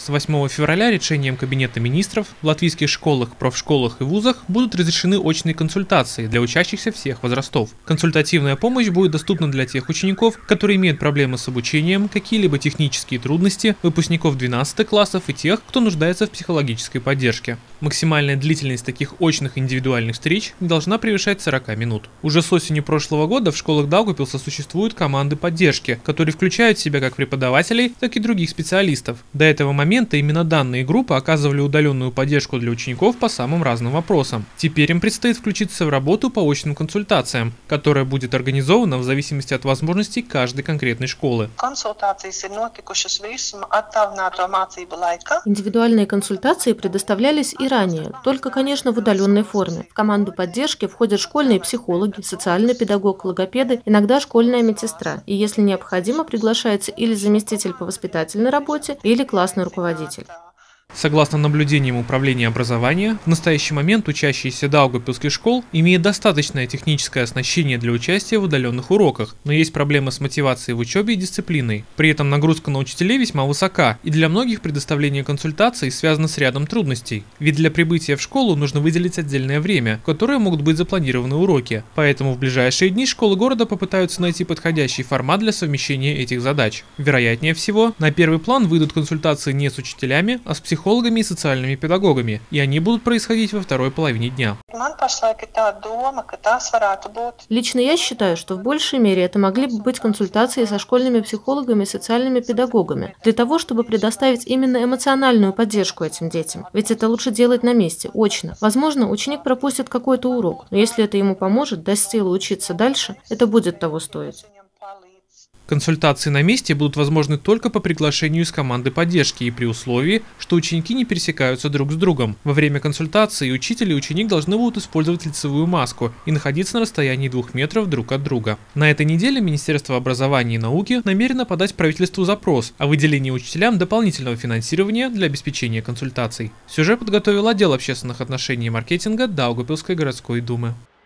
С 8 февраля решением Кабинета министров в латвийских школах, профшколах и вузах будут разрешены очные консультации для учащихся всех возрастов. Консультативная помощь будет доступна для тех учеников, которые имеют проблемы с обучением, какие-либо технические трудности, выпускников 12 классов и тех, кто нуждается в психологической поддержке. Максимальная длительность таких очных индивидуальных встреч не должна превышать 40 минут. Уже с осени прошлого года в школах Даугавпилса существуют команды поддержки, которые включают в себя как преподавателей, так и других специалистов. До этого момента именно данные группы оказывали удаленную поддержку для учеников по самым разным вопросам. Теперь им предстоит включиться в работу по очным консультациям, которая будет организована в зависимости от возможностей каждой конкретной школы. Индивидуальные консультации предоставлялись и ранее, только, конечно, в удаленной форме. В команду поддержки входят школьные психологи, социальный педагог, логопеды, иногда школьная медсестра. И если необходимо, приглашается или заместитель по воспитательной работе, или классный руководитель. Согласно наблюдениям Управления образования, в настоящий момент учащиеся Даугавпилских школ имеют достаточное техническое оснащение для участия в удаленных уроках, но есть проблемы с мотивацией в учебе и дисциплиной. При этом нагрузка на учителей весьма высока, и для многих предоставление консультаций связано с рядом трудностей. Ведь для прибытия в школу нужно выделить отдельное время, в которое могут быть запланированы уроки. Поэтому в ближайшие дни школы города попытаются найти подходящий формат для совмещения этих задач. Вероятнее всего, на первый план выйдут консультации не с учителями, а с психологами и социальными педагогами, и они будут происходить во второй половине дня. Лично я считаю, что в большей мере это могли бы быть консультации со школьными психологами и социальными педагогами, для того, чтобы предоставить именно эмоциональную поддержку этим детям. Ведь это лучше делать на месте, очно. Возможно, ученик пропустит какой-то урок, но если это ему поможет, даст силы учиться дальше, это будет того стоить. Консультации на месте будут возможны только по приглашению из команды поддержки и при условии, что ученики не пересекаются друг с другом. Во время консультации учитель и ученик должны будут использовать лицевую маску и находиться на расстоянии 2 метров друг от друга. На этой неделе Министерство образования и науки намерено подать правительству запрос о выделении учителям дополнительного финансирования для обеспечения консультаций. Сюжет подготовил отдел общественных отношений и маркетинга Даугавпилской городской думы.